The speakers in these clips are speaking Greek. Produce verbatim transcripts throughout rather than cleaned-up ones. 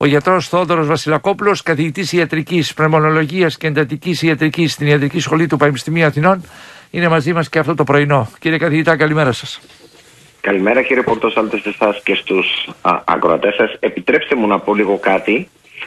Ο γιατρός Θόδωρος Βασιλακόπουλος, καθηγητής ιατρικής, πνευμονολογίας και εντατικής ιατρικής στην Ιατρική Σχολή του Πανεπιστημίου Αθηνών, είναι μαζί μας και αυτό το πρωινό. Κύριε καθηγητά, καλημέρα σας. Καλημέρα κύριε Πορτοσάλτε, σε εσάς και στους ακροατές σας. Επιτρέψτε μου να πω λίγο κάτι.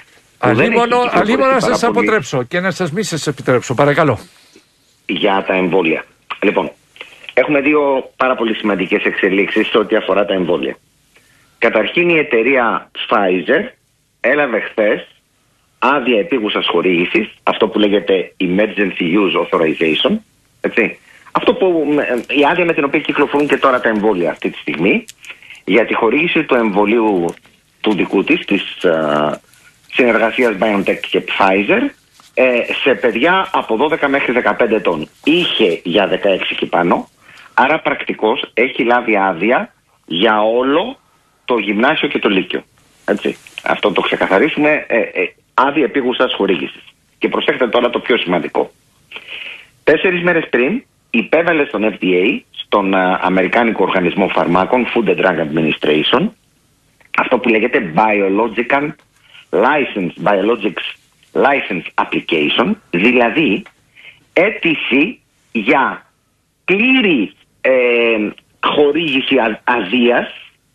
Αλλήμον να σας πολύ... αποτρέψω και να σας μη σας επιτρέψω, παρακαλώ. Για τα εμβόλια. Λοιπόν, έχουμε δύο πάρα πολύ σημαντικές εξελίξεις σε ό,τι αφορά τα εμβόλια. Καταρχήν η εταιρεία Pfizer έλαβε χθες άδεια επίγουσας χορήγησης, αυτό που λέγεται Emergency Use Authorization, έτσι. Αυτό που, η άδεια με την οποία κυκλοφορούν και τώρα τα εμβόλια αυτή τη στιγμή, για τη χορήγηση του εμβολίου του δικού της, της uh, συνεργασίας BioNTech και Pfizer, ε, σε παιδιά από δώδεκα μέχρι δεκαπέντε ετών. Είχε για δεκαέξι και πάνω, άρα πρακτικώς έχει λάβει άδεια για όλο το γυμνάσιο και το λύκειο. Έτσι. Αυτό το ξεκαθαρίσουμε, ε, ε, άδεια επίγουσας χορήγησης. Και προσέξτε τώρα το πιο σημαντικό. Τέσσερις μέρες πριν υπέβαλε στον Εφ Ντι Έι, στον uh, Αμερικάνικο Οργανισμό Φαρμάκων, Food and Drug Administration, αυτό που λέγεται Biological License, Biologics License Application, δηλαδή αίτηση για πλήρη ε, χορήγηση α, αδείας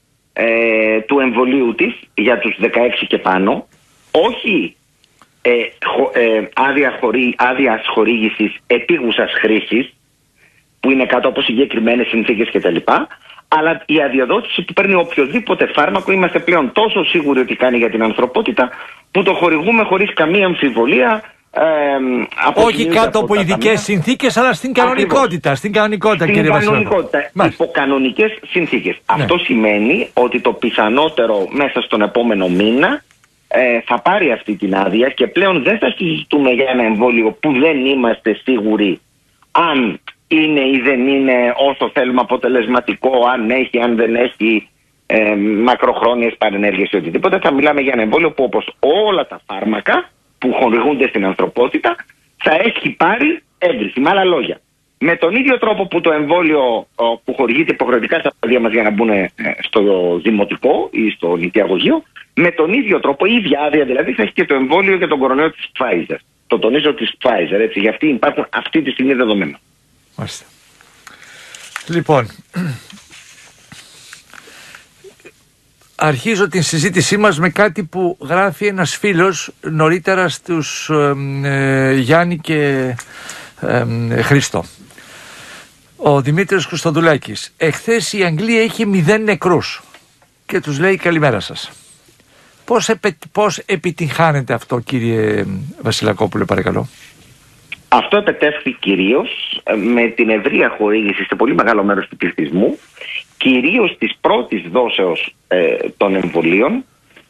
ε, του εμβολίου της για τους δεκαέξι και πάνω, όχι ε, χω, ε, άδεια, χορή, άδειας χορήγησης επίγουσας χρήσης, που είναι κάτω από συγκεκριμένες συνθήκες κτλ. Αλλά η αδειοδότηση που παίρνει οποιοδήποτε φάρμακο, είμαστε πλέον τόσο σίγουροι ότι κάνει για την ανθρωπότητα, που το χορηγούμε χωρίς καμία αμφιβολία. Ε, Όχι κάτω από ειδικές συνθήκες, αλλά στην κανονικότητα. Στην κανονικότητα, στην κύριε κανονικότητα, υπό κανονικές συνθήκες. Ναι. Αυτό σημαίνει ότι το πιθανότερο μέσα στον επόμενο μήνα ε, θα πάρει αυτή την άδεια και πλέον δεν θα συζητούμε για ένα εμβόλιο που δεν είμαστε σίγουροι αν είναι ή δεν είναι όσο θέλουμε αποτελεσματικό, αν έχει, αν δεν έχει ε, μακροχρόνιες παρενέργειες ή οτιδήποτε. Θα μιλάμε για ένα εμβόλιο που, όπως όλα τα φάρμακα που χορηγούνται στην ανθρωπότητα, θα έχει πάρει έγκριση. Με άλλα λόγια, με τον ίδιο τρόπο που το εμβόλιο που χορηγείται υποχρεωτικά στα παιδιά μας για να μπουν στο δημοτικό ή στο νηπιαγωγείο, με τον ίδιο τρόπο, η ίδια άδεια δηλαδή, θα έχει και το εμβόλιο για τον κορονοϊό της Pfizer. Το τονίζω της Pfizer, έτσι, γιατί υπάρχουν αυτή τη στιγμή δεδομένα. Μάλιστα. Λοιπόν, αρχίζω την συζήτησή μας με κάτι που γράφει ένας φίλος νωρίτερα στους ε, ε, Γιάννη και ε, ε, Χρήστο. Ο Δημήτρης Χρυστοδουλάκης. Εχθές η Αγγλία είχε μηδέν νεκρούς και τους λέει καλημέρα σας. Πώς, επε, πώς επιτυγχάνεται αυτό, κύριε Βασιλακόπουλε, παρακαλώ? Αυτό επετεύχθη κυρίως με την ευρεία χορήγηση σε πολύ μεγάλο μέρος του πληθυσμού, κυρίως της πρώτης δόσεως ε, των εμβολίων,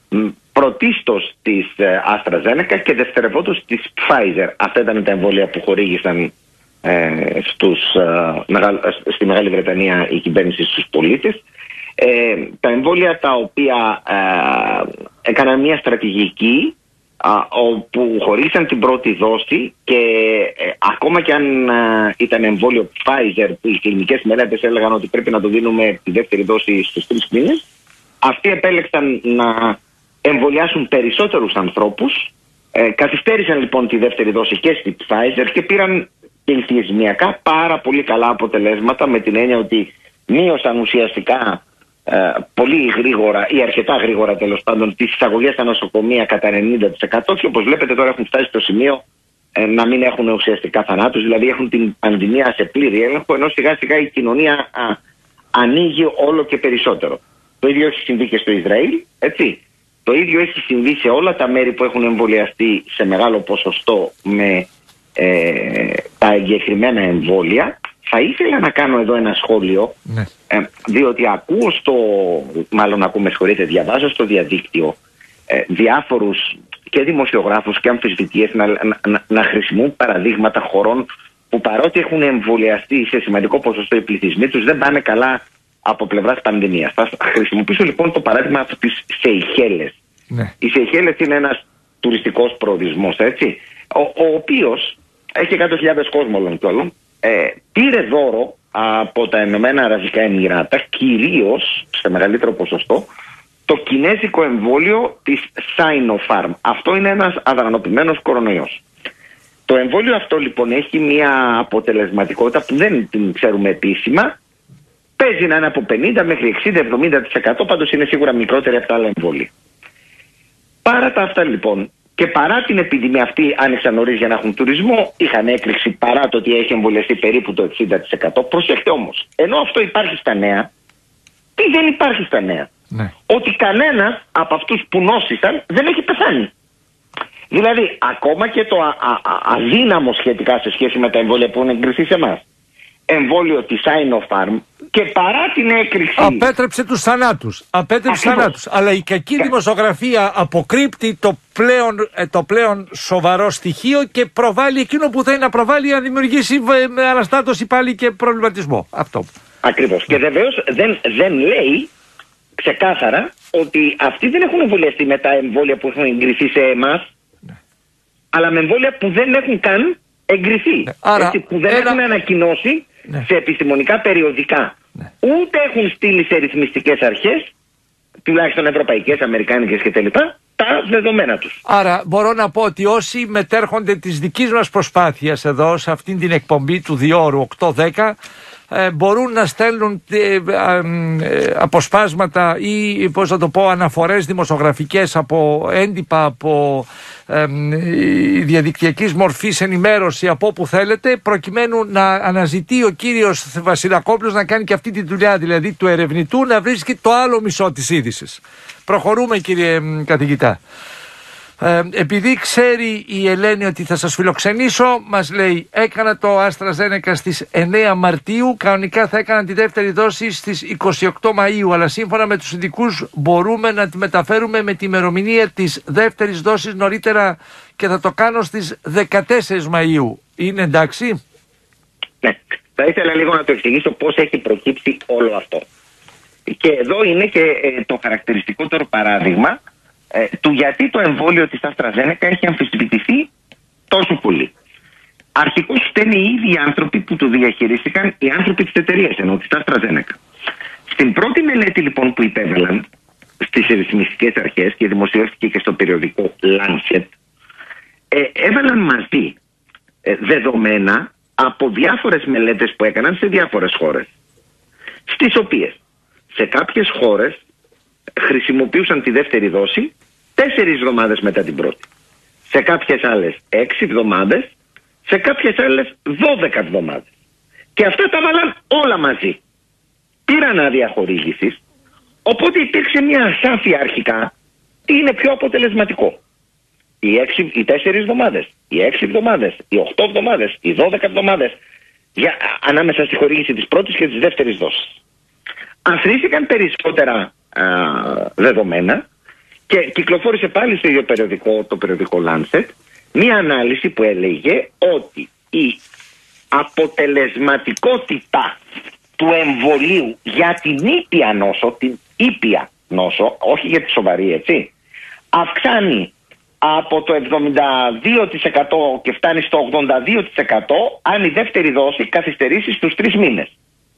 πρωτίστως της ε, AstraZeneca και δευτερευόντως της Pfizer. Αυτά ήταν τα εμβόλια που χορήγησαν ε, στους, ε, μεγα, στη Μεγάλη Βρετανία η κυβέρνηση στους πολίτες. Ε, τα εμβόλια τα οποία ε, έκαναν μια στρατηγική, Uh, όπου χωρίσαν την πρώτη δόση και ε, ακόμα και αν uh, ήταν εμβόλιο Pfizer που οι κλινικές μελέτες έλεγαν ότι πρέπει να το δίνουμε τη δεύτερη δόση στους τρεις μήνες, αυτοί επέλεξαν να εμβολιάσουν περισσότερους ανθρώπους, ε, καθυστέρησαν λοιπόν τη δεύτερη δόση και στη Pfizer και πήραν πληθυσμιακά πάρα πολύ καλά αποτελέσματα, με την έννοια ότι μείωσαν ουσιαστικά Uh, πολύ γρήγορα ή αρκετά γρήγορα τέλος πάντων τις εισαγωγές στα νοσοκομεία κατά ενενήντα τοις εκατό και όπως βλέπετε τώρα έχουν φτάσει στο σημείο ε, να μην έχουν ουσιαστικά θανάτους, δηλαδή έχουν την πανδημία σε πλήρη έλεγχο, ενώ σιγά σιγά η κοινωνία α, ανοίγει όλο και περισσότερο. Το ίδιο έχει συμβεί και στο Ισραήλ, έτσι. Το ίδιο έχει συμβεί σε όλα τα μέρη που έχουν εμβολιαστεί σε μεγάλο ποσοστό με ε, τα εγκεκριμένα εμβόλια. Θα ήθελα να κάνω εδώ ένα σχόλιο, ναι. ε, διότι ακούω στο, μάλλον ακούμε, συγχωρείτε, διαβάζω στο διαδίκτυο ε, διάφορους και δημοσιογράφους και αμφισβητείες να, να, να χρησιμοποιούν παραδείγματα χωρών που παρότι έχουν εμβολιαστεί σε σημαντικό ποσοστό οι πληθυσμοί τους, δεν πάνε καλά από πλευράς πανδημίας. Θα χρησιμοποιήσω λοιπόν το παράδειγμα της Σεϊχέλες. Ναι. Οι Σεϊχέλες είναι ένας τουριστικός προορισμός, έτσι, ο, ο οποίος έχει εκατό χιλιάδες κόσμο όλων και όλων. Ε, πήρε δώρο από τα Ηνωμένα Αραβικά Εμιράτα, κυρίως σε μεγαλύτερο ποσοστό, το κινέζικο εμβόλιο της Sinopharm. Αυτό είναι ένας αδρανοποιημένος κορονοϊός. Το εμβόλιο αυτό λοιπόν έχει μια αποτελεσματικότητα που δεν την ξέρουμε επίσημα. Παίζει να είναι από πενήντα μέχρι εξήντα με εβδομήντα τοις εκατό, πάντως είναι σίγουρα μικρότερη από τα άλλα εμβόλια. Παρά τα αυτά λοιπόν, και παρά την επιδημία αυτή, άνοιξαν νωρίς για να έχουν τουρισμό, είχαν έκρηξη παρά το ότι έχει εμβολιαστεί περίπου το εξήντα τοις εκατό. Προσέχτε όμως, ενώ αυτό υπάρχει στα νέα, τι δεν υπάρχει στα νέα? Ναι. Ότι κανένας από αυτούς που νόσησαν δεν έχει πεθάνει. Δηλαδή, ακόμα και το α, α, α, αδύναμο σχετικά σε σχέση με τα εμβόλια που έχουν εγκριθεί σε εμάς, εμβόλιο της Sinopharm, και παρά την έκρηξη... Απέτρεψε τους θανάτους. Απέτρεψε τους θανάτους. Αλλά η κακή yeah. δημοσιογραφία αποκρύπτει το πλέον, το πλέον σοβαρό στοιχείο και προβάλλει εκείνο που θέλει να προβάλλει, να δημιουργήσει με αναστάτωση πάλι και προβληματισμό. Αυτό. Ακριβώς. Και βεβαίως δεν, δεν λέει ξεκάθαρα ότι αυτοί δεν έχουν εμβολιαστεί με τα εμβόλια που έχουν εγκριθεί σε εμάς, ναι. αλλά με εμβόλια που δεν έχουν καν εγκριθεί. Ναι. Άρα, έτσι, που δεν ένα... έχουν ανακοινώσει ναι. σε επιστημονικά περιοδικά. Ναι. Ούτε έχουν στείλει σε ρυθμιστικές αρχές, τουλάχιστον ευρωπαϊκές, αμερικάνικες κτλ., τα δεδομένα τους. Άρα μπορώ να πω ότι όσοι μετέρχονται της δικής μας προσπάθειας εδώ, σε αυτήν την εκπομπή του διόρου οκτώ δέκα, ε, μπορούν να στέλνουν ε, ε, ε, αποσπάσματα ή, πώς να το πω, αναφορές δημοσιογραφικές από έντυπα, από ε, διαδικτυακής μορφής ενημέρωση, από όπου θέλετε, προκειμένου να αναζητεί ο κύριος Βασιλακόπουλος να κάνει και αυτή τη δουλειά, δηλαδή του ερευνητού, να βρίσκει το άλλο μισό της είδησης. Προχωρούμε, κύριε καθηγητά. Ε, επειδή ξέρει η Ελένη ότι θα σας φιλοξενήσω, μας λέει, έκανα το AstraZeneca στις εννέα Μαρτίου, κανονικά θα έκανα τη δεύτερη δόση στις είκοσι οκτώ Μαΐου, αλλά σύμφωνα με τους ειδικούς μπορούμε να τη μεταφέρουμε με τη ημερομηνία της δεύτερης δόσης νωρίτερα και θα το κάνω στις δεκατέσσερις Μαΐου. Είναι εντάξει? Ναι, θα ήθελα λίγο να το εξηγήσω πώς έχει προκύψει όλο αυτό. Και εδώ είναι και ε, το χαρακτηριστικότερο παράδειγμα ε, του γιατί το εμβόλιο της AstraZeneca έχει αμφισβητηθεί τόσο πολύ. Αρχικώς φταίνουν οι ίδιοι άνθρωποι που το διαχειρίστηκαν, οι άνθρωποι της εταιρείας, ενώ της AstraZeneca. Στην πρώτη μελέτη λοιπόν που υπέβαλαν στις ρυθμιστικές αρχές και δημοσιεύτηκε και στο περιοδικό Lancet, ε, έβαλαν μαζί ε, δεδομένα από διάφορες μελέτες που έκαναν σε διάφορες χώρες, στις οποίες σε κάποιες χώρες χρησιμοποιούσαν τη δεύτερη δόση τέσσερις εβδομάδες μετά την πρώτη. Σε κάποιες άλλες έξι εβδομάδες, σε κάποιες άλλες δώδεκα εβδομάδες. Και αυτά τα βάλαν όλα μαζί. Πήραν άδεια χορήγησης, οπότε υπήρξε μια ασάφεια αρχικά τι είναι πιο αποτελεσματικό. Οι, έξι, οι τέσσερις εβδομάδες, οι έξι εβδομάδες, οι οκτώ εβδομάδες, οι δώδεκα εβδομάδες, για, ανάμεσα στη χορήγηση της πρώτης και της δεύτερης δόσης. Αφρίστηκαν περισσότερα α, δεδομένα και κυκλοφόρησε πάλι στο ίδιο περιοδικό, το περιοδικό Lancet, μία ανάλυση που έλεγε ότι η αποτελεσματικότητα του εμβολίου για την ήπια νόσο, την ήπια νόσο, όχι για τη σοβαρή, έτσι, αυξάνει από το εβδομήντα δύο τοις εκατό και φτάνει στο ογδόντα δύο τοις εκατό αν η δεύτερη δόση καθυστερήσει στους τρεις μήνες.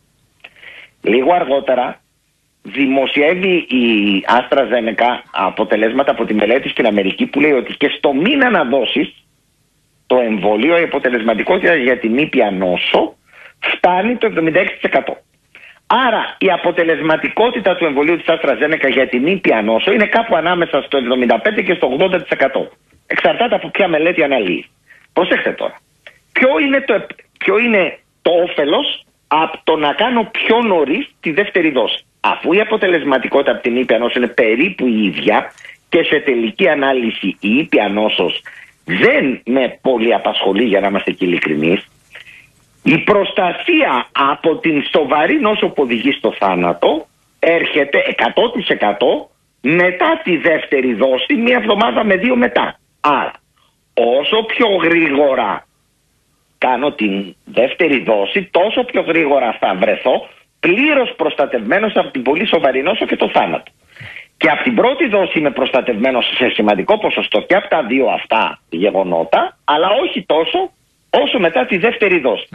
Λίγο αργότερα δημοσιεύει η AstraZeneca αποτελέσματα από τη μελέτη στην Αμερική που λέει ότι και στο μήνα να δώσεις το εμβόλιο, η αποτελεσματικότητα για την ήπια νόσο φτάνει το εβδομήντα έξι τοις εκατό. Άρα η αποτελεσματικότητα του εμβολίου της AstraZeneca για την ήπια νόσο είναι κάπου ανάμεσα στο εβδομήντα πέντε και στο ογδόντα τοις εκατό. Εξαρτάται από ποια μελέτη αναλύει. Προσέξτε τώρα. Ποιο είναι το, ποιο είναι το όφελος από το να κάνω πιο νωρίς τη δεύτερη δόση? Αφού η αποτελεσματικότητα από την ήπια νόσο είναι περίπου η ίδια και σε τελική ανάλυση η ήπια νόσος δεν με πολύ απασχολεί, για να είμαστε και ειλικρινείς, η προστασία από την σοβαρή νόσο που οδηγεί στο θάνατο έρχεται εκατό τοις εκατό μετά τη δεύτερη δόση, μία εβδομάδα με δύο μετά. Άρα όσο πιο γρήγορα κάνω την δεύτερη δόση, τόσο πιο γρήγορα θα βρεθώ πλήρως προστατευμένος από την πολύ σοβαρή νόσο και το θάνατο. Και από την πρώτη δόση είμαι προστατευμένος σε σημαντικό ποσοστό και από τα δύο αυτά γεγονότα, αλλά όχι τόσο όσο μετά τη δεύτερη δόση. Ναι.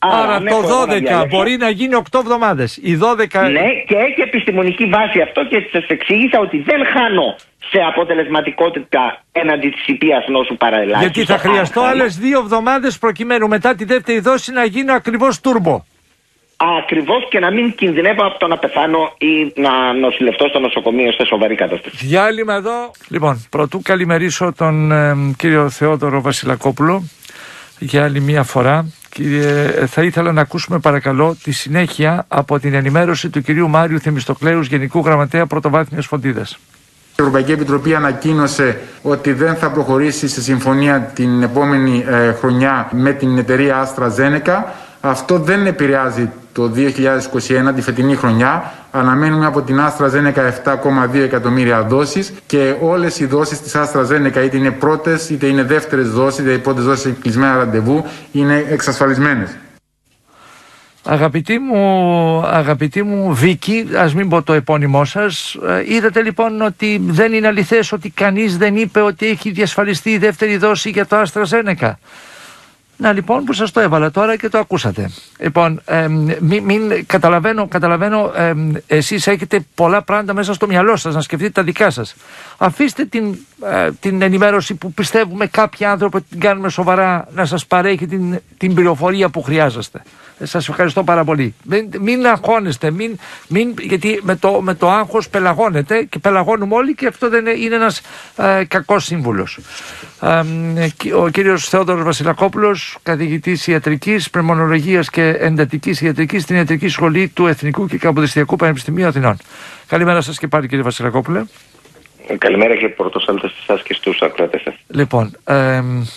Άρα ναι, το δώδεκα να μπορεί να γίνει οκτώ εβδομάδες. Οι δώδεκα... Ναι, και έχει επιστημονική βάση αυτό και σας εξήγησα ότι δεν χάνω σε αποτελεσματικότητα έναντι της ιππίας νόσου παραελάχιστο. Γιατί θα χρειαστώ άλλες δύο εβδομάδες προκειμένου μετά τη δεύτερη δόση να γίνω ακριβώς τούρμπο. Ακριβώς, και να μην κινδυνεύω από το να πεθάνω ή να νοσηλευτώ στο νοσοκομείο σε σοβαρή κατάσταση. Διάλειμμα εδώ. Λοιπόν, πρωτού καλημερίσω τον ε, κύριο Θεόδωρο Βασιλακόπουλο για άλλη μία φορά. Κύριε, θα ήθελα να ακούσουμε παρακαλώ τη συνέχεια από την ενημέρωση του κυρίου Μάριου Θεμιστοκλέους, Γενικού Γραμματέα Πρωτοβάθμιας Φροντίδας. Η Ευρωπαϊκή Επιτροπή ανακοίνωσε ότι δεν θα προχωρήσει σε συμφωνία την επόμενη ε, χρονιά με την εταιρεία AstraZeneca. Αυτό δεν επηρεάζει το δύο χιλιάδες είκοσι ένα, τη φετινή χρονιά. Αναμένουμε από την AstraZeneca επτά κόμμα δύο εκατομμύρια δόσεις και όλες οι δόσεις της AstraZeneca, είτε είναι πρώτες είτε είναι δεύτερες δόσεις, είτε οι πρώτες δόσεις κλεισμένα ραντεβού, είναι εξασφαλισμένες. Αγαπητή μου, αγαπητή μου Βίκη, ας μην πω το επώνυμό σας, είδατε λοιπόν ότι δεν είναι αληθές ότι κανείς δεν είπε ότι έχει διασφαλιστεί η δεύτερη δόση για το AstraZeneca. Να λοιπόν που σας το έβαλα τώρα και το ακούσατε. Λοιπόν, ε, μην, μην καταλαβαίνω, καταλαβαίνω ε, εσείς έχετε πολλά πράγματα μέσα στο μυαλό σας να σκεφτείτε τα δικά σας. Αφήστε την, ε, την ενημέρωση που πιστεύουμε κάποιοι άνθρωποι ότι την κάνουμε σοβαρά να σας παρέχει την, την πληροφορία που χρειάζεστε. Ε, σας ευχαριστώ πάρα πολύ. Μην, μην αγχώνεστε, μην, μην, γιατί με το, με το άγχος πελαγώνετε και πελαγώνουμε όλοι και αυτό δεν είναι, είναι ένας ε, κακός σύμβουλος. Ε, ο κύριος Θεόδωρος Βασιλακόπουλος, καθηγητής ιατρικής, πνευμονολογίας και εντατικής ιατρικής στην Ιατρική Σχολή του Εθνικού και Καποδιστριακού Πανεπιστημίου Αθηνών. Καλημέρα σας και πάλι, κύριε Βασιλακόπουλε. Καλημέρα και πρωτοσάλτε σε εσάς και στους ακροατές σας. Λοιπόν, ε,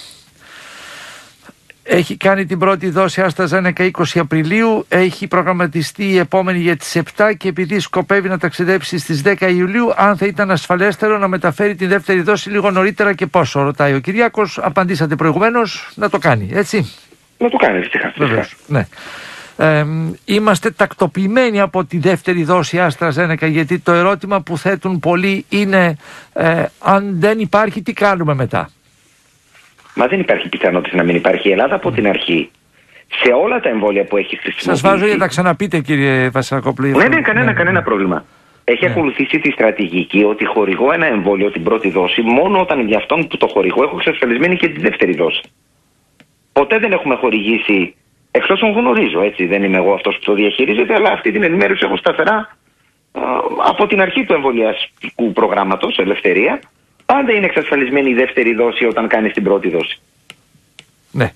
έχει κάνει την πρώτη δόση AstraZeneca είκοσι Απριλίου, έχει προγραμματιστεί η επόμενη για τις επτά και επειδή σκοπεύει να ταξιδέψει στις δέκα Ιουλίου, αν θα ήταν ασφαλέστερο να μεταφέρει την δεύτερη δόση λίγο νωρίτερα και πόσο, ρωτάει ο Κυριάκος. Απαντήσατε προηγουμένως, να το κάνει, έτσι. Να το κάνει, φυσικά. Ναι. Ε, είμαστε τακτοποιημένοι από τη δεύτερη δόση AstraZeneca, γιατί το ερώτημα που θέτουν πολλοί είναι ε, αν δεν υπάρχει, τι κάνουμε μετά. Μα δεν υπάρχει πιθανότητα να μην υπάρχει. Η Ελλάδα από την αρχή, σε όλα τα εμβόλια που έχει χρησιμοποιήσει. Σας βάζω για να τα ξαναπείτε, κύριε Βασιλακόπουλο. Ναι, ναι, κανένα, ναι, κανένα ναι. πρόβλημα. Έχει ναι. ακολουθήσει τη στρατηγική ότι χορηγώ ένα εμβόλιο την πρώτη δόση μόνο όταν για αυτόν που το χορηγώ έχω εξασφαλισμένη και τη δεύτερη δόση. Ποτέ δεν έχουμε χορηγήσει, εξ όσων γνωρίζω, έτσι, δεν είμαι εγώ αυτός που το διαχειρίζεται, αλλά αυτή την ενημέρωση έχω σταθερά α, από την αρχή του εμβολιαστικού προγράμματος, ελευθερία. Πάντα είναι εξασφαλισμένη η δεύτερη δόση όταν κάνεις την πρώτη δόση. Ναι.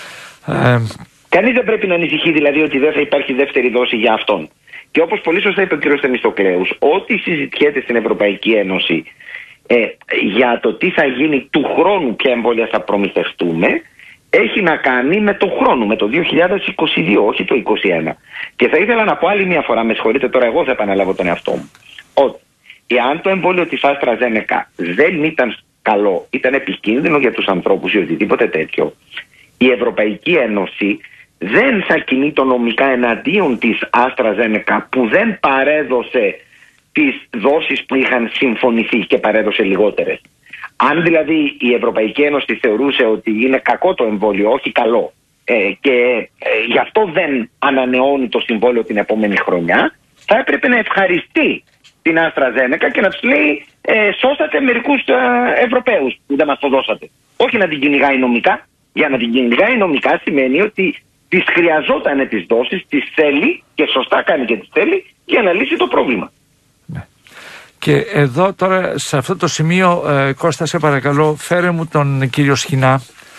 Ε... Κανείς δεν πρέπει να ανησυχεί δηλαδή ότι δεν θα υπάρχει δεύτερη δόση για αυτόν. Και όπως πολύ σωστά είπε ο κ. Θεμιστοκλέους, ό,τι συζητιέται στην Ευρωπαϊκή Ένωση ε, για το τι θα γίνει του χρόνου, ποια εμβόλια θα προμηθευτούμε, έχει να κάνει με το χρόνο, με το δύο χιλιάδες είκοσι δύο, όχι το είκοσι ένα. Και θα ήθελα να πω άλλη μια φορά, με συγχωρείτε τώρα, εγώ θα επαναλάβω τον εαυτό μου, ότι εάν το εμβόλιο της AstraZeneca δεν ήταν καλό, ήταν επικίνδυνο για τους ανθρώπους ή οτιδήποτε τέτοιο, η Ευρωπαϊκή Ένωση δεν θα κινεί το νομικά εναντίον της AstraZeneca που δεν παρέδωσε τις δόσεις που είχαν συμφωνηθεί και παρέδωσε λιγότερες. Αν δηλαδή η Ευρωπαϊκή Ένωση θεωρούσε ότι είναι κακό το εμβόλιο, όχι καλό, ε, και ε, γι' αυτό δεν ανανεώνει το συμβόλαιο την επόμενη χρονιά, θα έπρεπε να ευχαριστεί την AstraZeneca και να τους λέει ε, σώσατε μερικούς ε, Ευρωπαίους που δεν μας το δώσατε. Όχι να την κυνηγάει νομικά. Για να την κυνηγάει νομικά σημαίνει ότι τις χρειαζόταν τις δόσεις, τις θέλει και σωστά κάνει και τις θέλει για να λύσει το πρόβλημα. Ναι. Και εδώ τώρα σε αυτό το σημείο ε, Κώστα, σε παρακαλώ, φέρε μου τον κύριο Σχοινά,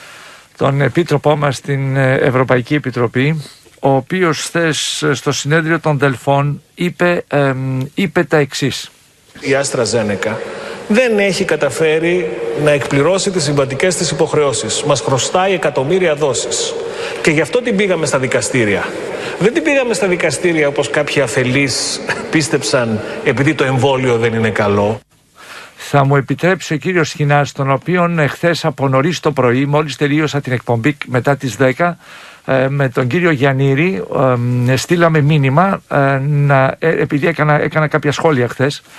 τον επίτροπό μας στην Ευρωπαϊκή Επιτροπή, ο οποίος χθες στο συνέδριο των Δελφών είπε, ε, είπε τα εξής. Η AstraZeneca δεν έχει καταφέρει να εκπληρώσει τις συμβατικές της υποχρεώσεις. Μας χρωστάει εκατομμύρια δόσεις. Και γι' αυτό την πήγαμε στα δικαστήρια. Δεν την πήγαμε στα δικαστήρια όπως κάποιοι αφελείς πίστεψαν επειδή το εμβόλιο δεν είναι καλό. Θα μου επιτρέψει ο κύριος Σχοινάς, τον οποίον εχθές από νωρίς το πρωί, μόλις τελείωσα την εκπομπή μετά τις δέκα, με τον κύριο Γιαννήρη ε, στείλαμε μήνυμα ε, να, ε, επειδή έκανα, έκανα κάποια σχόλια χθες,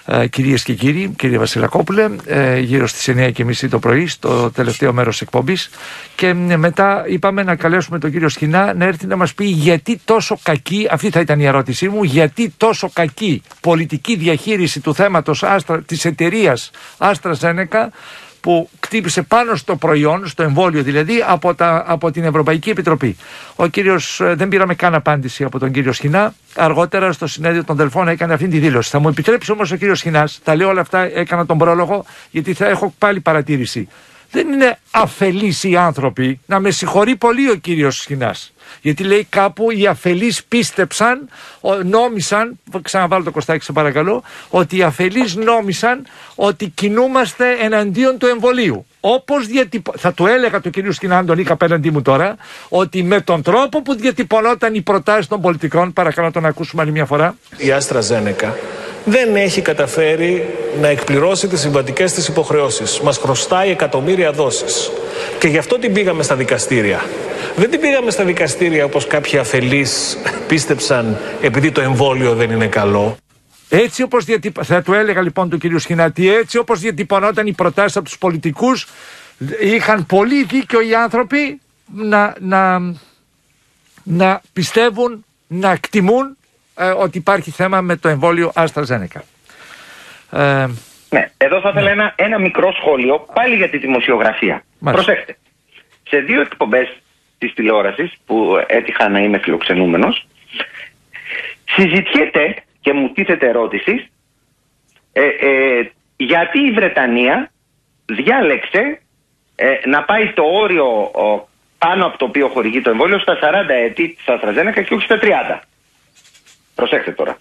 Ε, κυρίες και κύριοι, κύριε Βασιλακόπουλε, ε, γύρω στις εννιά και μισή το πρωί, στο τελευταίο μέρος εκπομπής, και μετά είπαμε να καλέσουμε τον κύριο Σχοινά να έρθει να μας πει γιατί τόσο κακή, αυτή θα ήταν η ερώτησή μου, γιατί τόσο κακή πολιτική διαχείριση του θέματος Άστρα, της εταιρείας AstraZeneca, που κτύπησε πάνω στο προϊόν, στο εμβόλιο δηλαδή, από, τα, από την Ευρωπαϊκή Επιτροπή. Ο κύριος, δεν πήραμε καν απάντηση από τον κύριο Σχοινά. Αργότερα στο συνέδριο των Δελφών έκανε αυτή τη δήλωση. Θα μου επιτρέψει όμως ο κύριος Σχοινάς, τα λέω όλα αυτά, έκανα τον πρόλογο, γιατί θα έχω πάλι παρατήρηση. Δεν είναι αφελείς οι άνθρωποι, να με συγχωρεί πολύ ο κύριος Σχοινάς. Γιατί λέει κάπου οι αφελείς πίστεψαν, νόμισαν, ξαναβάλω το Κωστάκι σε παρακαλώ, ότι οι αφελείς νόμισαν ότι κινούμαστε εναντίον του εμβολίου. Όπως διατυπω... θα του έλεγα του κυρίου Σχοινά, αν τον είχα απέναντί μου τώρα, ότι με τον τρόπο που διατυπωνόταν οι προτάσεις των πολιτικών, παρακαλώ τον ακούσουμε άλλη μια φορά. Η AstraZeneca δεν έχει καταφέρει να εκπληρώσει τις συμβατικές της υποχρεώσεις. Μας χρωστάει εκατομμύρια δόσεις. Και γι' αυτό την πήγαμε στα δικαστήρια. Δεν την πήγαμε στα δικαστήρια όπως κάποιοι αφελείς πίστεψαν επειδή το εμβόλιο δεν είναι καλό. Έτσι όπως διατυπ... θα του έλεγα λοιπόν του κυρίου Σχοινάτη, έτσι όπως διατυπωνόταν οι προτάσεις από τους πολιτικούς, είχαν πολύ δίκιο οι άνθρωποι να, να, να πιστεύουν, να εκτιμούν ε, ότι υπάρχει θέμα με το εμβόλιο AstraZeneca. Ε, ναι, εδώ θα ήθελα ναι. ένα, ένα μικρό σχόλιο πάλι για τη δημοσιογραφία. Μάλιστα. Προσέξτε, σε δύο εκπομπές της τηλεόρασης που έτυχα να είμαι φιλοξενούμενος, συζητιέται και μου τίθεται ερώτηση ε, ε, γιατί η Βρετανία διάλεξε ε, να πάει το όριο ο, πάνω από το οποίο χορηγεί το εμβόλιο στα σαράντα έτη της AstraZeneca και όχι στα τριάντα. Προσέξτε τώρα.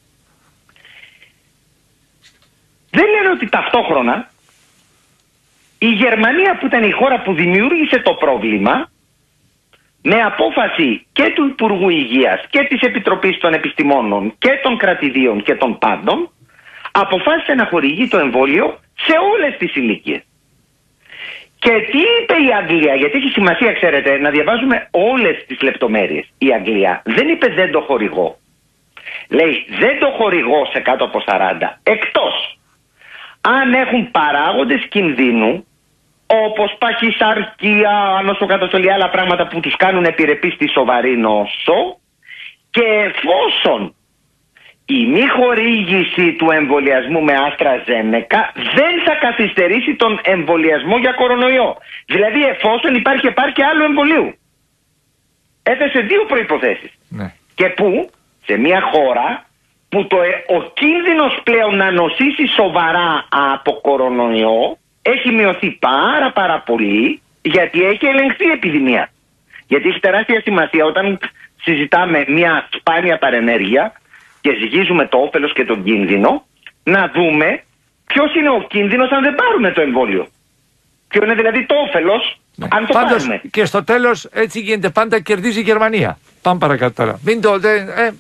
Δεν λένε ότι ταυτόχρονα η Γερμανία, που ήταν η χώρα που δημιούργησε το πρόβλημα, με απόφαση και του Υπουργού Υγείας και της Επιτροπής των Επιστημόνων και των κρατηδίων και των πάντων, αποφάσισε να χορηγεί το εμβόλιο σε όλες τις ηλικίες. Και τι είπε η Αγγλία, γιατί έχει σημασία, ξέρετε, να διαβάζουμε όλες τις λεπτομέρειες. Η Αγγλία δεν είπε δεν το χορηγώ. Λέει δεν το χορηγώ σε κάτω από σαράντα, εκτός αν έχουν παράγοντες κινδύνου, όπως παχυσαρκία, ανοσοκαταστολή, άλλα πράγματα που τους κάνουν επιρρεπείς στη σοβαρή νόσο, και εφόσον η μη χορήγηση του εμβολιασμού με AstraZeneca δεν θα καθυστερήσει τον εμβολιασμό για κορονοϊό. Δηλαδή εφόσον υπάρχει επάρκεια άλλου εμβολίου. Έθεσε δύο προϋποθέσεις. Ναι. Και που σε μια χώρα που το, ο κίνδυνος πλέον να νοσήσει σοβαρά από κορονοϊό έχει μειωθεί πάρα πάρα πολύ, γιατί έχει ελεγχθεί η επιδημία. Γιατί έχει τεράστια σημασία όταν συζητάμε μια σπάνια παρενέργεια και ζυγίζουμε το όφελος και τον κίνδυνο, να δούμε ποιος είναι ο κίνδυνος αν δεν πάρουμε το εμβόλιο. Ποιο είναι δηλαδή το όφελος ναι. αν το Πάντως, πάρουμε. Και στο τέλος έτσι γίνεται, πάντα κερδίζει η Γερμανία. Πάμε παρακάτω τώρα. Μην το... Ε, ε,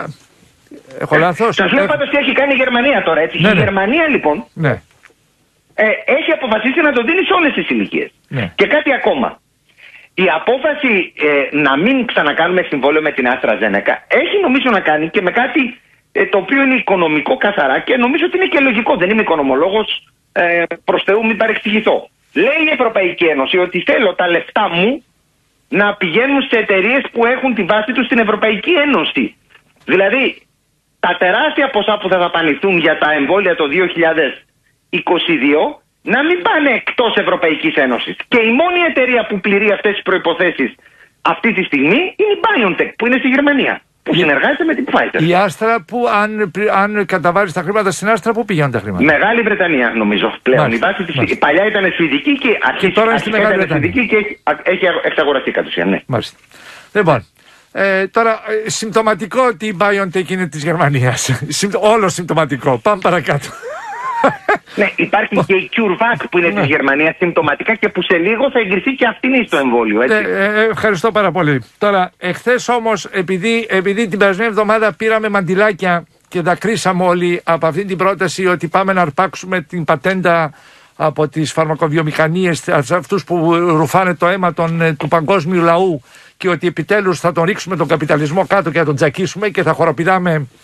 έχω λάθος. Σας λέω πάντως τι έχει κάνει η Γερμανία τώρα, έτσι. Ναι, η ναι. Γερμανία λοιπόν ναι. ε, έχει αποφασίσει να το δίνει σε όλες τις ηλικίες. Ναι. Και κάτι ακόμα. Η απόφαση ε, να μην ξανακάνουμε συμβόλαιο με την AstraZeneca έχει νομίζω να κάνει και με κάτι ε, το οποίο είναι οικονομικό καθαρά, και νομίζω ότι είναι και λογικό. Δεν είμαι οικονομολόγος, ε, προς Θεού μην παρεξηγηθώ. Λέει η Ευρωπαϊκή Ένωση ότι θέλω τα λεφτά μου να πηγαίνουν σε εταιρείες που έχουν τη βάση τους στην Ευρωπαϊκή Ένωση. Δηλαδή τα τεράστια ποσά που θα δαπανηθούν για τα εμβόλια το δύο χιλιάδες είκοσι δύο να μην πάνε εκτός Ευρωπαϊκής Ένωσης. Και η μόνη εταιρεία που πληρεί αυτές τις προϋποθέσεις αυτή τη στιγμή είναι η BioNTech, που είναι στη Γερμανία, που η... συνεργάζεται με την Pfizer. Η Άστρα, που αν, αν καταβάλεις τα χρήματα στην Άστρα, πού πηγαίνουν τα χρήματα? Μεγάλη Βρετανία νομίζω πλέον. Η βάση της... η παλιά ήταν Σουηδική και αρχίζει τώρα στη Μεγάλη Βρετανία. Και έχει, έχει εξαγοραστεί κατ' ουσίαν. Ναι. Μάλιστα. Λοιπόν, ε, τώρα ε, συμπτωματικό ότι η BioNTech είναι της Γερμανίας. Όλο συμπτωματικό. Πάμε παρακάτω. Ναι, υπάρχει και η CureVac που είναι ναι. της Γερμανίας συμπτωματικά και που σε λίγο θα εγκριθεί και αυτήν στο εμβόλιο. Έτσι. Ε, ε, ευχαριστώ πάρα πολύ. Τώρα, εχθές όμως, επειδή, επειδή την περασμένη εβδομάδα πήραμε μαντιλάκια και δακρύσαμε όλοι από αυτή την πρόταση ότι πάμε να αρπάξουμε την πατέντα από τις φαρμακοβιομηχανίες, αυτούς που ρουφάνε το αίμα των, του παγκόσμιου λαού, και ότι επιτέλους θα τον ρίξουμε τον καπιταλισμό κάτω και θα τον τζακίσουμε και θα χοροπηδάμε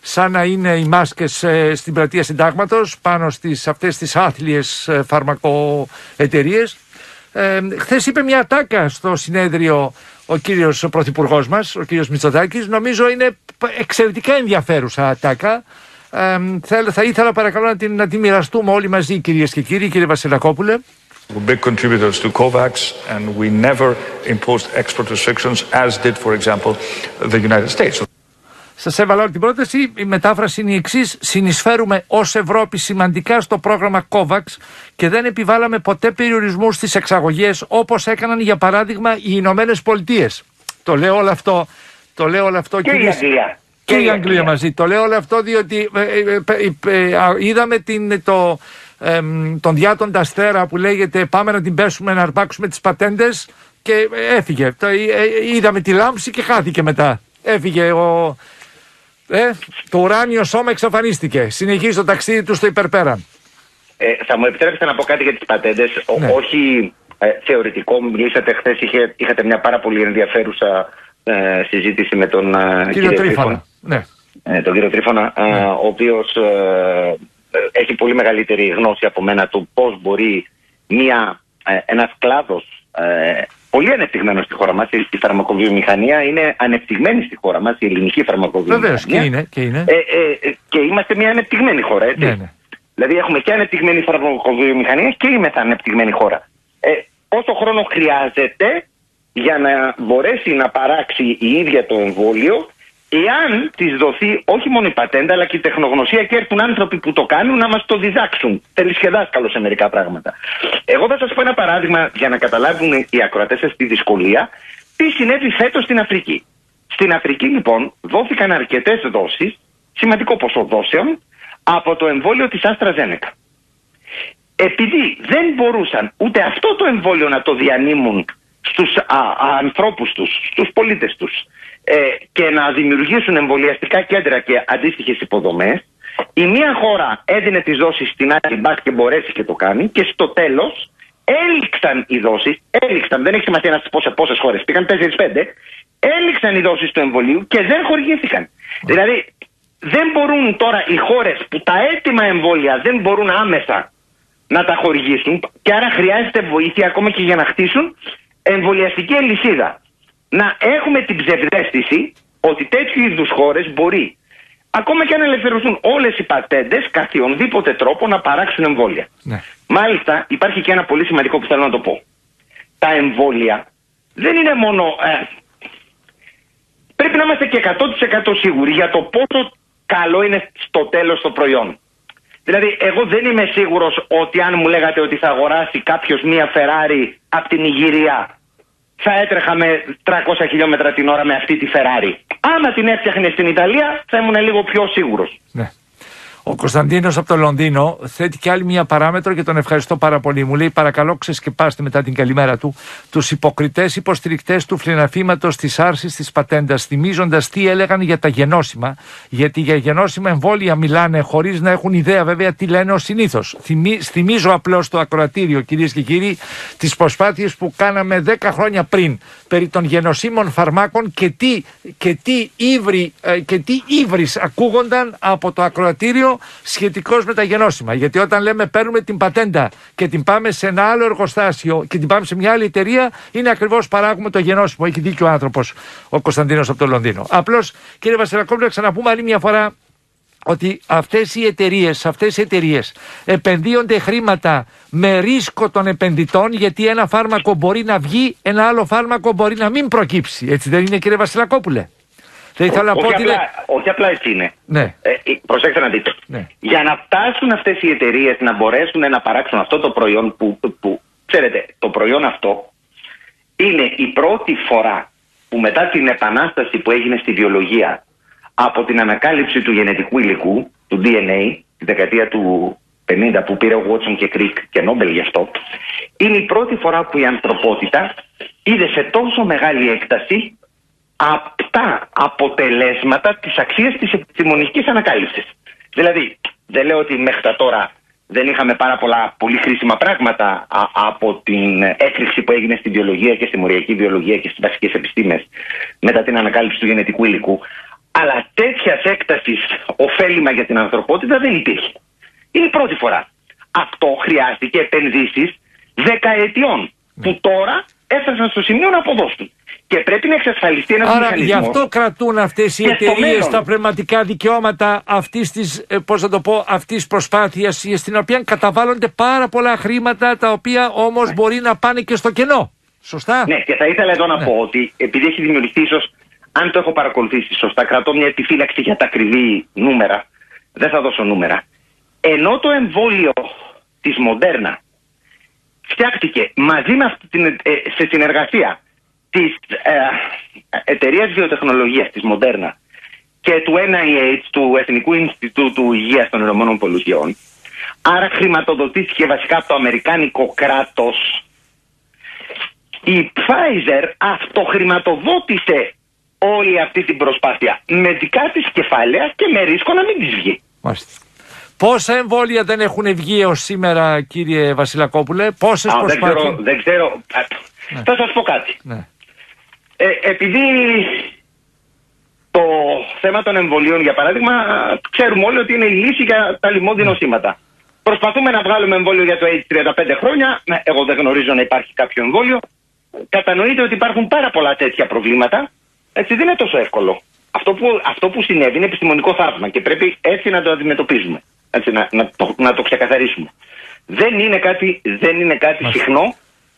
σαν να είναι οι μάσκες ε, στην πλατεία Συντάγματος πάνω στις αυτές τις άθλιες ε, φαρμακοεταιρείες. Ε, χθες είπε μια ατάκα στο συνέδριο ο κύριος ο πρωθυπουργός μας, ο κύριος Μητσοτάκης. Νομίζω είναι εξαιρετικά ενδιαφέρουσα ατάκα. Ε, θα, θα ήθελα παρακαλώ να την, να την μοιραστούμε όλοι μαζί, κυρίες και κύριοι. Κύριε Βασιλακόπουλε. We're big contributors to COVAX and we never imposed export restrictions as did, for example, the United States. Σας έβαλα όλη την πρόταση. Η μετάφραση είναι η εξής. Συνεισφέρουμε ως Ευρώπη σημαντικά στο πρόγραμμα COVAX και δεν επιβάλαμε ποτέ περιορισμούς στις εξαγωγές όπως έκαναν για παράδειγμα οι Ηνωμένες Πολιτείες. Το λέω όλο αυτό. Το λέω όλο αυτό και η Αγγλία. Και η Αγγλία μαζί. Το λέω όλο αυτό διότι ε, ε, ε, ε, είδαμε την, το, ε, τον Διάτοντα Αστέρα που λέγεται πάμε να την πέσουμε να αρπάξουμε τις πατέντες και έφυγε. Το, ε, ε, είδαμε τη λάμψη και χάθηκε μετά. Έφυγε ο... Ε, το ουράνιο σώμα εξαφανίστηκε. Συνεχίζει το ταξίδι του στο υπερπέραν. Ε, θα μου επιτρέψετε να πω κάτι για τις πατέντες. Ναι. Όχι ε, θεωρητικό. Μιλήσατε χθες, είχε, είχατε μια πάρα πολύ ενδιαφέρουσα ε, συζήτηση με τον ε, κύριο Τρίφωνα. Ναι. Ε, τον κύριο Τρίφωνα, ναι. ε, ο οποίος ε, έχει πολύ μεγαλύτερη γνώση από μένα του πώς μπορεί μια, ε, ένας κλάδος ε, πολύ ανεπτυγμένο στη χώρα μας, η φαρμακοβιομηχανία είναι ανεπτυγμένη στη χώρα μας, η ελληνική φαρμακοβιομηχανία. Βεβαίως, και είναι. Και, είναι. Ε, ε, και είμαστε μια ανεπτυγμένη χώρα, έτσι. Ναι, ναι. Δηλαδή έχουμε και ανεπτυγμένη φαρμακοβιομηχανία και η μεθανεπτυγμένη χώρα. Ε, πόσο χρόνο χρειάζεται για να μπορέσει να παράξει η ίδια το εμβόλιο, εάν της δοθεί όχι μόνο η πατέντα αλλά και η τεχνογνωσία και έρθουν άνθρωποι που το κάνουν να μας το διδάξουν. Θέλει και δάσκαλο σε μερικά πράγματα. Εγώ θα σας πω ένα παράδειγμα για να καταλάβουν οι ακροατές σας τη δυσκολία τι συνέβη φέτος στην Αφρική. Στην Αφρική λοιπόν δόθηκαν αρκετές δόσεις, σημαντικό ποσό δόσεων, από το εμβόλιο της AstraZeneca. Επειδή δεν μπορούσαν ούτε αυτό το εμβόλιο να το διανύμουν στους α, α, ανθρώπους τους, στους πολίτες τους, ε, και να δημιουργήσουν εμβολιαστικά κέντρα και αντίστοιχες υποδομές, η μία χώρα έδινε τις δόσεις στην άλλη μπας και μπορέσει και το κάνει και στο τέλος έληξαν οι δόσεις, έληξαν, δεν έχει σημασία να σας πω σε πόσες χώρες πήγαν, τέσσερα πέντε, έληξαν οι δόσεις του εμβολίου και δεν χορηγήθηκαν. Δηλαδή δεν μπορούν τώρα οι χώρες που τα έτοιμα εμβόλια δεν μπορούν άμεσα να τα χορηγήσουν και άρα χρειάζεται βοήθεια ακόμα και για να χτίσουν εμβολιαστική αλυσίδα. Να έχουμε την ψευδαίσθηση ότι τέτοιου είδους χώρες μπορεί, ακόμα και αν ελευθερωθούν όλες οι πατέντες, καθιονδήποτε τρόπο να παράξουν εμβόλια. Ναι. Μάλιστα υπάρχει και ένα πολύ σημαντικό που θέλω να το πω. Τα εμβόλια δεν είναι μόνο... Ε, πρέπει να είμαστε και εκατό τοις εκατό σίγουροι για το πόσο καλό είναι στο τέλος το προϊόν. Δηλαδή εγώ δεν είμαι σίγουρος ότι αν μου λέγατε ότι θα αγοράσει κάποιος μία Ferrari από την Ιγυρία, θα έτρεχα με τριακόσια χιλιόμετρα την ώρα με αυτή τη Ferrari. Άμα την έφτιαχνε στην Ιταλία θα ήμουν λίγο πιο σίγουρος. Ναι. Ο Κωνσταντίνος από το Λονδίνο θέτει και άλλη μια παράμετρο και τον ευχαριστώ πάρα πολύ. Μου λέει παρακαλώ ξεσκεπάστε μετά την καλημέρα του τους υποκριτές υποστηρικτές του φλιναφήματος της άρσης της πατέντας, θυμίζοντας τι έλεγαν για τα γενώσιμα, γιατί για γενώσιμα εμβόλια μιλάνε χωρίς να έχουν ιδέα βέβαια τι λένε ως συνήθως. Θυμι, θυμίζω απλώς στο ακροατήριο, κυρίες και κύριοι, τις προσπάθειες που κάναμε δέκα χρόνια πριν περί των γενοσύμων φαρμάκων και τι, και τι, ύβρι, και τι ύβρις ακούγονταν από το ακροατήριο σχετικώς με τα γενώσιμα. Γιατί όταν λέμε παίρνουμε την πατέντα και την πάμε σε ένα άλλο εργοστάσιο και την πάμε σε μια άλλη εταιρεία, είναι ακριβώς παράγουμε το γενώσιμο. Έχει δίκιο ο άνθρωπος ο Κωνσταντίνος από το Λονδίνο. Απλώς, κύριε Βασιλακόπουλε, να ξαναπούμε άλλη μια φορά ότι αυτές οι εταιρείες, αυτές οι εταιρείες επενδύονται χρήματα με ρίσκο των επενδυτών, γιατί ένα φάρμακο μπορεί να βγει, ένα άλλο φάρμακο μπορεί να μην προκύψει. Έτσι δεν είναι, κύριε Βασιλακόπουλε? Όχι, απλά, είναι... όχι απλά έτσι είναι. Ναι. Ε, προσέξτε να δείτε. Ναι. Για να φτάσουν αυτές οι εταιρείες να μπορέσουν να παράξουν αυτό το προϊόν που, που, ξέρετε, το προϊόν αυτό είναι η πρώτη φορά που μετά την επανάσταση που έγινε στη βιολογία από την ανακάλυψη του γενετικού υλικού, του ντι εν έι, τη δεκαετία του πενήντα που πήρε ο Watson και Crick και Νόμπελ γι' αυτό, είναι η πρώτη φορά που η ανθρωπότητα είδε σε τόσο μεγάλη έκταση απτά αποτελέσματα της αξίας της επιστημονικής ανακάλυψης. Δηλαδή, δεν λέω ότι μέχρι τα τώρα δεν είχαμε πάρα πολλά πολύ χρήσιμα πράγματα α, από την έκρηξη που έγινε στη βιολογία και στη μοριακή βιολογία και στις βασικές επιστήμες μετά την ανακάλυψη του γενετικού υλικού. Αλλά τέτοια έκταση ωφέλιμα για την ανθρωπότητα δεν υπήρχε. Είναι η πρώτη φορά. Αυτό χρειάστηκε επενδύσεις δεκαετιών που τώρα έφτασαν στο σημείο να αποδώσουν. Και πρέπει να εξασφαλιστεί ένας Άρα μηχανισμός. γι' αυτό κρατούν αυτές οι εταιρείες τα πνευματικά δικαιώματα αυτής της, ε, πώς θα το πω, αυτής της προσπάθειας, στην οποία καταβάλλονται πάρα πολλά χρήματα, τα οποία όμως ναι. μπορεί να πάνε και στο κενό. Σωστά. Ναι, και θα ήθελα εδώ να ναι. πω ότι επειδή έχει δημιουργηθεί, ίσως, αν το έχω παρακολουθήσει σωστά, κρατώ μια επιφύλαξη για τα ακριβή νούμερα. Δεν θα δώσω νούμερα. Ενώ το εμβόλιο της Moderna φτιάχτηκε μαζί με αυτή την, ε, σε συνεργασία της ε, εταιρείας βιοτεχνολογίας της Moderna και του N I H, του Εθνικού Ινστιτούτου Υγείας των Ηνωμένων Πολιτειών, άρα χρηματοδοτήθηκε βασικά από το αμερικάνικο κράτος, η Pfizer αυτοχρηματοδότησε όλη αυτή την προσπάθεια με δικά της κεφάλαια και με ρίσκο να μην της βγει. Μάλιστα. Πόσα εμβόλια δεν έχουν βγει ως σήμερα, κύριε Βασιλακόπουλε, πόσες Α, προσπάθειες? Δεν ξέρω, δεν ξέρω. Ναι. Θα σας πω κάτι. Ναι. Ε, επειδή το θέμα των εμβολίων, για παράδειγμα, ξέρουμε όλοι ότι είναι η λύση για τα λοιμώδη νοσήματα. Προσπαθούμε να βγάλουμε εμβόλιο για το έιτς τριάντα πέντε χρόνια. Εγώ δεν γνωρίζω να υπάρχει κάποιο εμβόλιο. Κατανοείται ότι υπάρχουν πάρα πολλά τέτοια προβλήματα. Έτσι δεν είναι τόσο εύκολο. Αυτό που, αυτό που συνέβη είναι επιστημονικό θαύμα και πρέπει έτσι να το αντιμετωπίζουμε. Έτσι, να, να, το, να το ξεκαθαρίσουμε. Δεν είναι κάτι, δεν είναι κάτι συχνό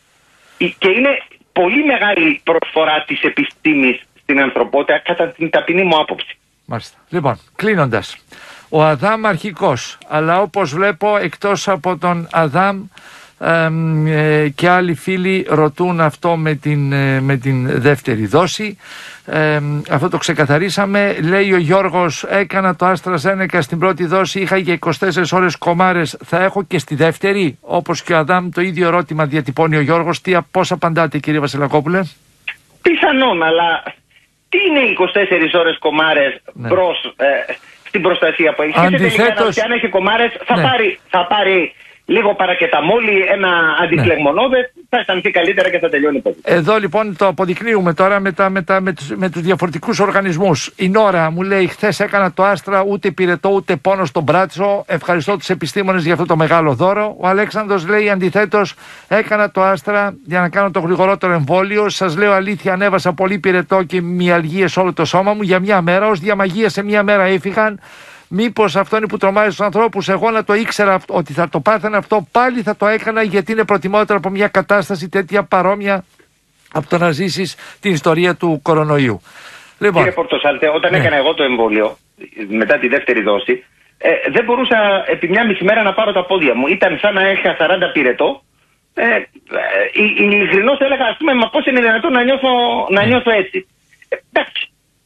και είναι πολύ μεγάλη προσφορά της επιστήμης στην ανθρωπότητα κατά την ταπεινή μου άποψη. Μάλιστα. Λοιπόν, κλείνοντας. Ο Αδάμ αρχικός, αλλά όπως βλέπω εκτός από τον Αδάμ ε, ε, και άλλοι φίλοι ρωτούν αυτό με την, ε, με την δεύτερη δόση. Ε, αυτό το ξεκαθαρίσαμε. Λέει ο Γιώργος, έκανα το AstraZeneca στην πρώτη δόση, είχα για είκοσι τέσσερις ώρες κομμάρες, θα έχω και στη δεύτερη? Όπως και ο Αδάμ, το ίδιο ερώτημα διατυπώνει ο Γιώργος. Τι, πώς απαντάτε, κύριε Βασιλακόπουλε? Πιθανόν, αλλά τι είναι είκοσι τέσσερις ώρες κομμάρες ναι. μπρος ε, στην προστασία που έχει? Αντιθέτως, και αν έχει κομμάρες θα, ναι. πάρει, θα πάρει λίγο παρακεταμόλι, ένα αντιφλεγμονώδες, ναι. θα αισθανθεί καλύτερα και θα τελειώνει το. Εδώ λοιπόν το αποδεικνύουμε τώρα με, τα, με, τα, με, τους, με τους διαφορετικούς οργανισμούς. Η Νόρα μου λέει, χθες έκανα το Άστρα, ούτε πυρετό ούτε πόνο στο μπράτσο. Ευχαριστώ τους επιστήμονες για αυτό το μεγάλο δώρο. Ο Αλέξανδρος λέει, αντιθέτως, έκανα το Άστρα για να κάνω το γρηγορότερο εμβόλιο. Σας λέω αλήθεια, ανέβασα πολύ πυρετό και μυαλγίες σε όλο το σώμα μου για μια μέρα. Ως διαμαγεία σε μια μέρα έφυγαν. Μήπως αυτό είναι που τρομάζει τους ανθρώπους? Εγώ να το ήξερα ότι θα το πάθαινα αυτό, πάλι θα το έκανα, γιατί είναι προτιμότερο από μια κατάσταση τέτοια παρόμοια από το να ζήσεις την ιστορία του κορονοϊού. Λοιπόν, κύριε Πορτοσάλτε, όταν ναι. έκανα εγώ το εμβόλιο, μετά τη δεύτερη δόση, ε, δεν μπορούσα επί μια μισή μέρα να πάρω τα πόδια μου. Ήταν σαν να είχα σαράντα πυρετό. Ε, ε, ειλικρινώς έλεγα, ας πούμε, μα πώς είναι δυνατόν να νιώθω, να νιώθω έτσι? Ε, εντάξει,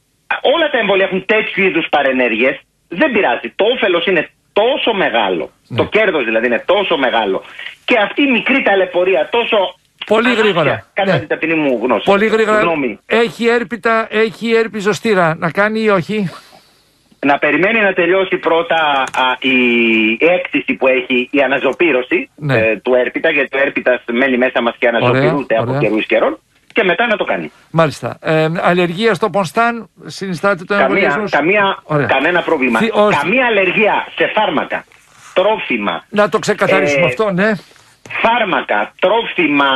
όλα τα εμβόλια έχουν τέτοιου είδους παρενέργειες. Δεν πειράζει. Το όφελος είναι τόσο μεγάλο. Ναι. Το κέρδος δηλαδή είναι τόσο μεγάλο. Και αυτή η μικρή ταλαιπωρία τόσο. Πολύ γρήγορα. Κατά ναι. την ταπεινή μου γνώση. Πολύ γρήγορα. Γνώμη. Έχει έρπιτα, έχει έρπιζοστήρα. Να κάνει ή όχι? Να περιμένει να τελειώσει πρώτα α, η έκτηση που έχει, η αναζωπήρωση ναι. ε, του έρπιτα, γιατί το έρπιτα μένει μέσα μας και αναζωπηρούνται από καιρούς καιρών. Και μετά να το κάνει. Μάλιστα. Ε, αλλεργία στο Πονστάν, συνιστάτε το εμβολιασμό? Καμία, κανένα πρόβλημα. Θη, ως... Καμία αλλεργία σε φάρμακα, τρόφιμα. Να το ξεκαθαρίσουμε ε, αυτό, ναι. Φάρμακα, τρόφιμα,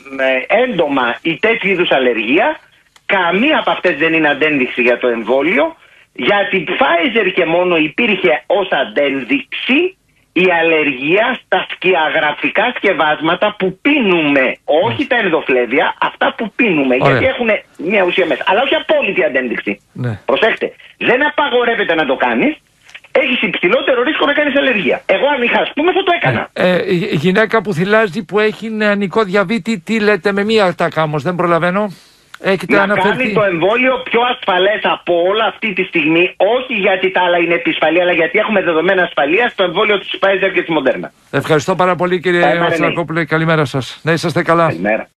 ε, έντομα ή τέτοιου είδους αλλεργία. Καμία από αυτές δεν είναι αντένδειξη για το εμβόλιο. Για την Pfizer και μόνο υπήρχε ως αντένδειξη η αλλεργία στα σκιαγραφικά σκευάσματα που πίνουμε, όχι τα ενδοφλέβια, αυτά που πίνουμε. Ωραία. Γιατί έχουν μια ουσία μέσα. Αλλά όχι απόλυτη αντένδειξη. Ναι. Προσέξτε, δεν απαγορεύεται να το κάνεις. Έχεις υψηλότερο ρίσκο να κάνεις αλλεργία. Εγώ αν είχα, ας πούμε, θα το έκανα. Ε, ε, η γυναίκα που θυλάζει, που έχει νεανικό διαβήτη, τι λέτε? Με μία ατάκα όμως, δεν προλαβαίνω. Έχετε να αναφερθεί... κάνει το εμβόλιο πιο ασφαλές από όλα αυτή τη στιγμή, όχι γιατί τα άλλα είναι επισφαλή, αλλά γιατί έχουμε δεδομένα ασφαλείας στο εμβόλιο της Pfizer και της Moderna. Ευχαριστώ πάρα πολύ, κύριε Βασιλακόπουλε. Καλημέρα σας. Να είσαστε καλά. Καλημέρα.